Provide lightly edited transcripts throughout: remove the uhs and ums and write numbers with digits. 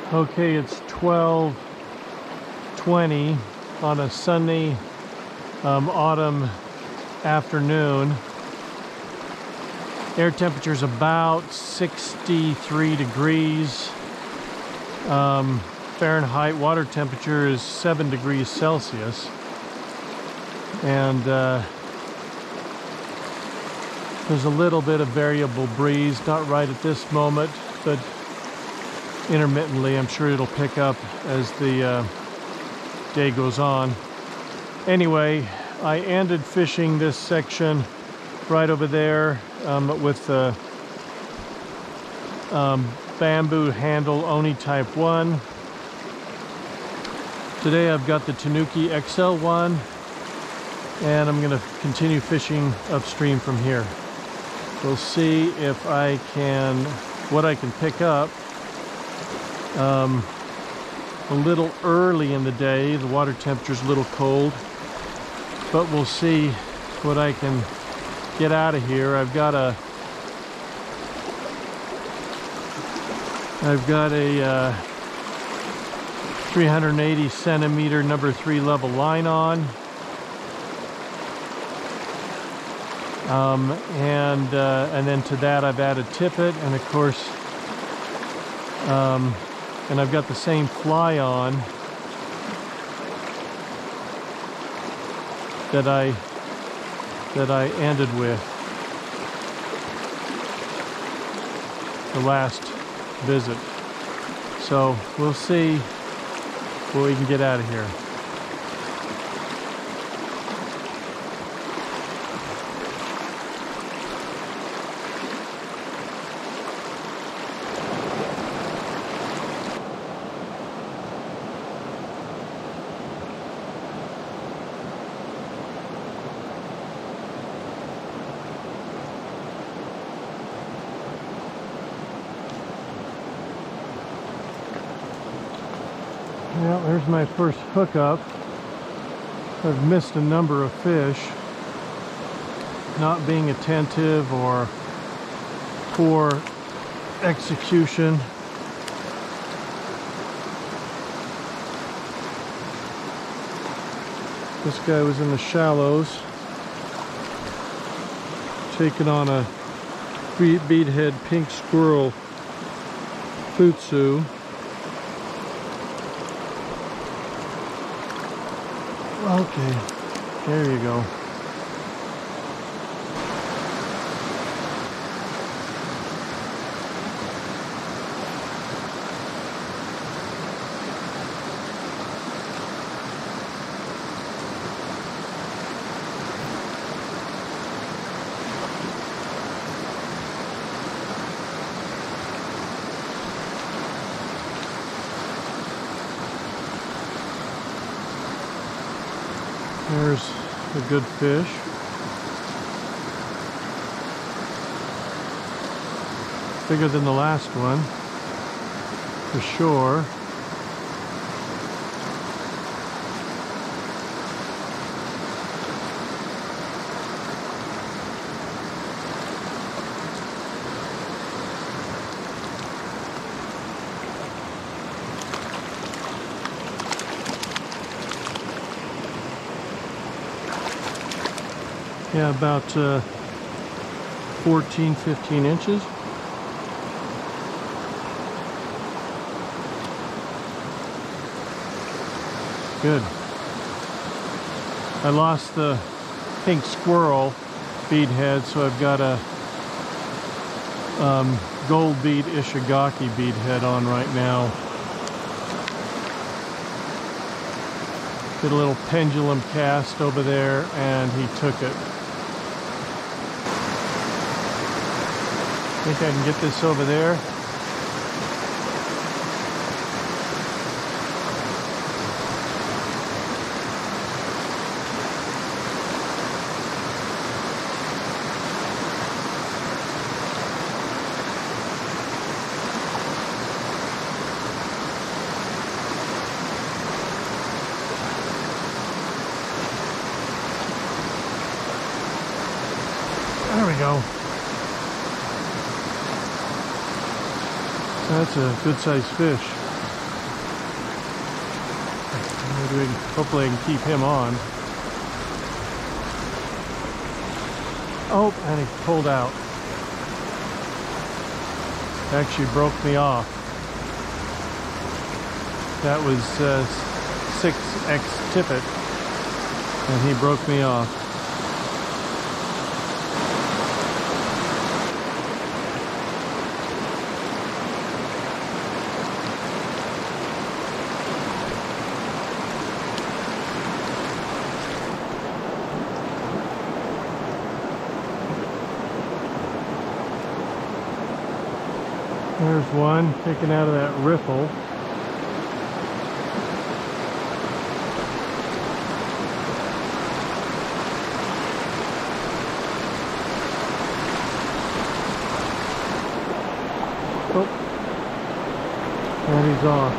Okay, it's 12:20 on a sunny autumn afternoon. Air temperature is about 63 degrees Fahrenheit. Water temperature is 7 degrees Celsius. And there's a little bit of variable breeze, not right at this moment, but intermittently. I'm sure it'll pick up as the day goes on. Anyway, I ended fishing this section right over there with the bamboo handle Oni Type 1. Today I've got the Tanuki XL1, and I'm going to continue fishing upstream from here. We'll see if I can, what I can pick up. A little early in the day, the water temperature's a little cold, but we'll see what I can get out of here. I've got a 380 centimeter number 3 level line on, and then to that I've added tippet, and of course and I've got the same fly on that I ended with the last visit. So we'll see what we can get out of here. Well, there's my first hookup. I've missed a number of fish, not being attentive or poor execution. This guy was in the shallows, taking on a beadhead pink squirrel futsu. Okay, there you go. There's a good fish. Bigger than the last one, for sure. Yeah, about 14, 15 inches. Good. I lost the pink squirrel bead head, so I've got a gold bead Ishigaki bead head on right now. Did a little pendulum cast over there, and he took it. I think I can get this over there. There we go. That's a good sized fish. Hopefully I can keep him on. Oh, and he pulled out. Actually broke me off. That was 6X tippet, and he broke me off. There's one taken out of that riffle. Oh, and he's off.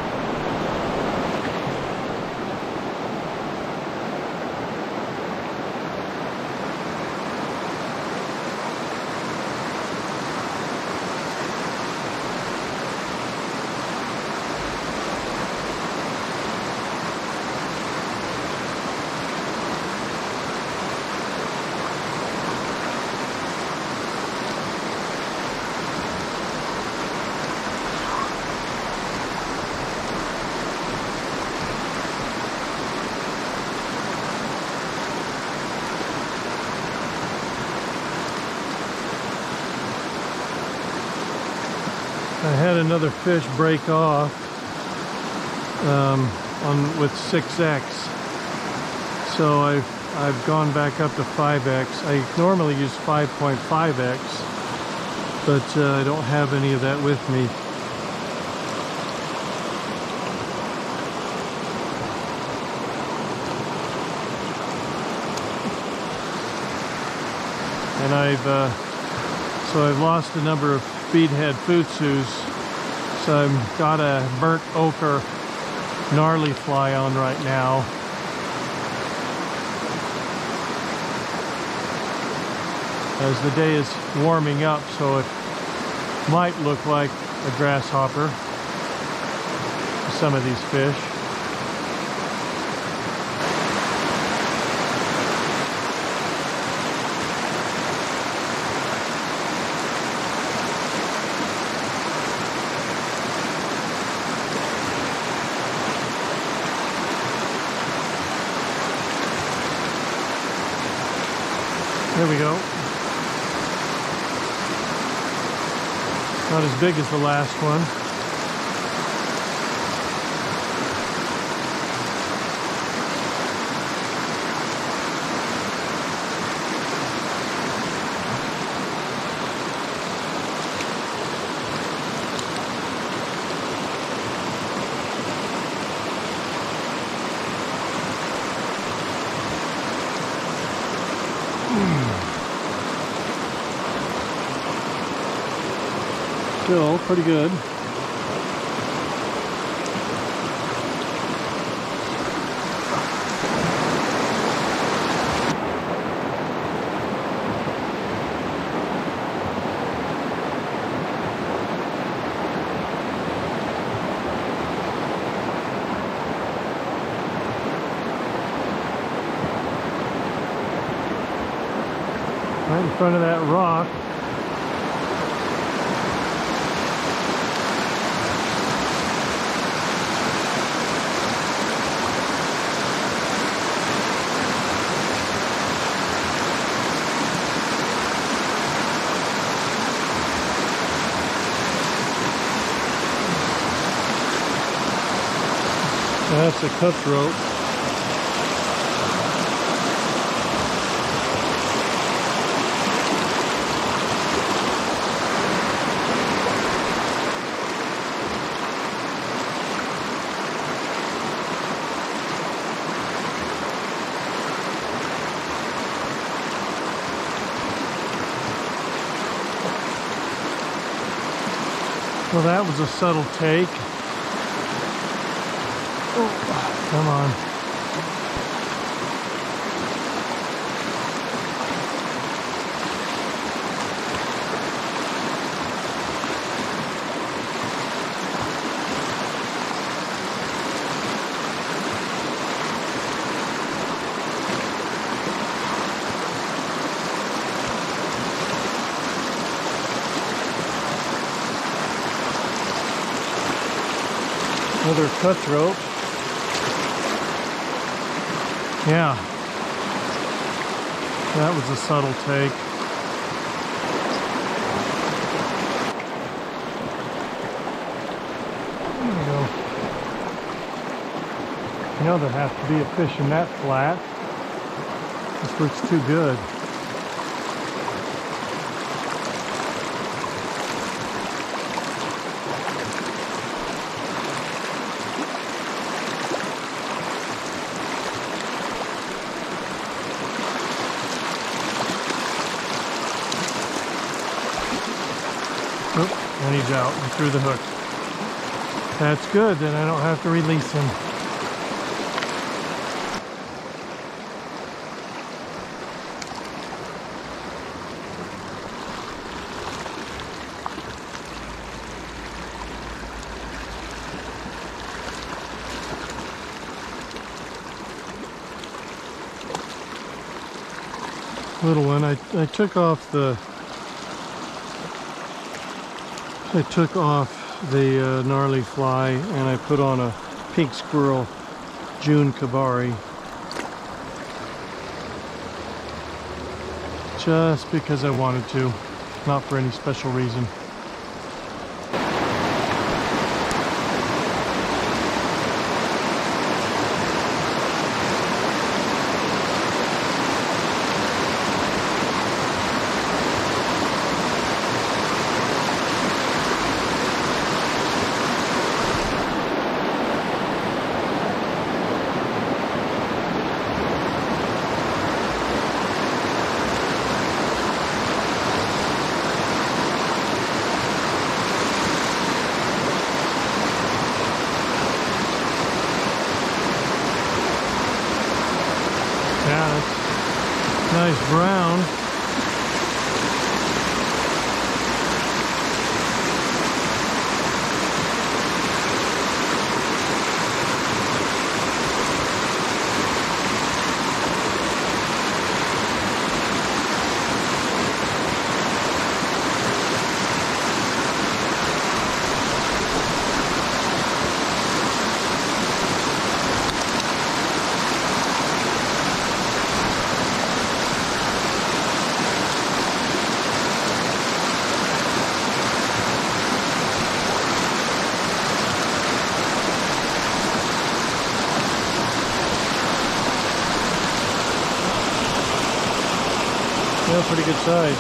I had another fish break off with 6X, so I've gone back up to 5X. I normally use 5.5X, but I don't have any of that with me. And I've lost a number of speedhead futsus, so I've got a burnt ochre gnarly fly on right now. As the day is warming up, so it might look like a grasshopper to some of these fish. There we go. Not as big as the last one. Still pretty good. Right in front of that rock. That's a cutthroat. Well, that was a subtle take. Oh, come on. Another cutthroat. Yeah, that was a subtle take. There we go. You know there has to be a fish in that flat. This looks too good. And he's out and through the hook. That's good, then I don't have to release him. Little one, I took off the gnarly fly and I put on a pink squirrel June Kabari just because I wanted to, not for any special reason. Nice brown. Yeah, pretty good size.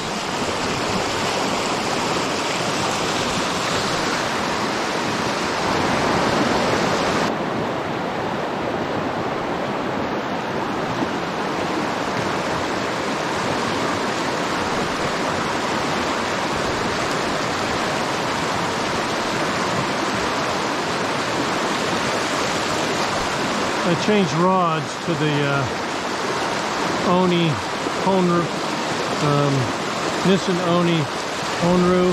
I changed rods to the Oni Honryu. Nissin Oni Honryu.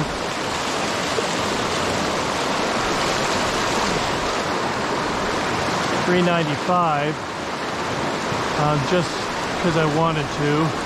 $395, just because I wanted to.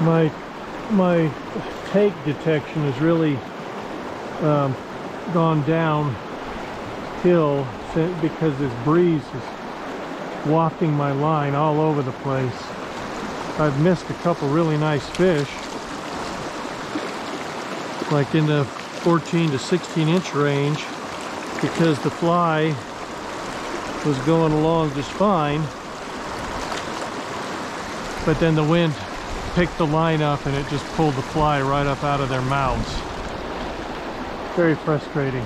my take detection has really gone downhill because this breeze is wafting my line all over the place. I've missed a couple really nice fish, like in the 14 to 16 inch range, because the fly was going along just fine, but then the wind picked the line up and it just pulled the fly right up out of their mouths. Very frustrating.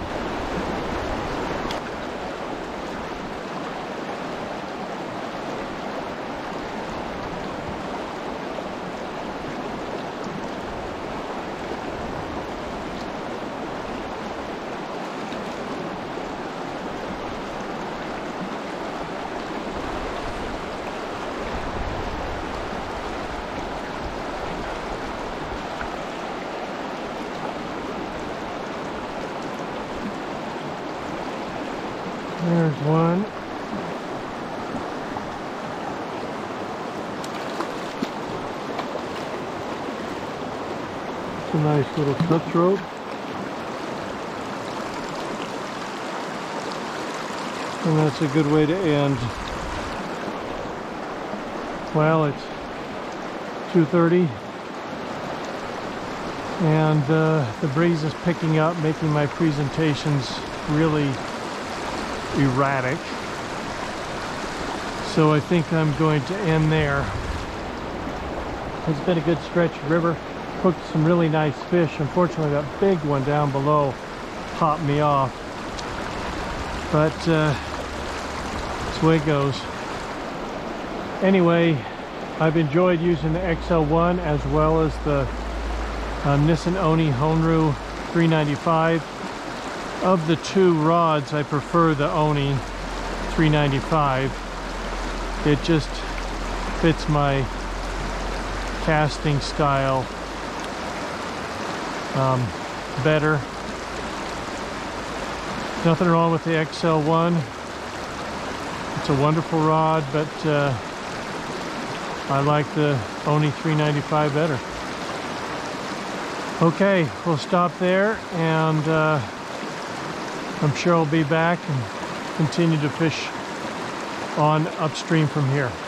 There's one. It's a nice little cutthroat. And that's a good way to end. Well, it's 2:30 and the breeze is picking up, making my presentations really erratic. So I think I'm going to end there. It's been a good stretch of river. Hooked some really nice fish. Unfortunately, that big one down below popped me off. But that's the way it goes. Anyway, I've enjoyed using the XL1 as well as the Nissin Oni Honryu 395. Of the two rods, I prefer the Oni 395. It just fits my casting style better. Nothing wrong with the XL1. It's a wonderful rod, but I like the Oni 395 better. Okay, we'll stop there, and I'm sure I'll be back and continue to fish on upstream from here.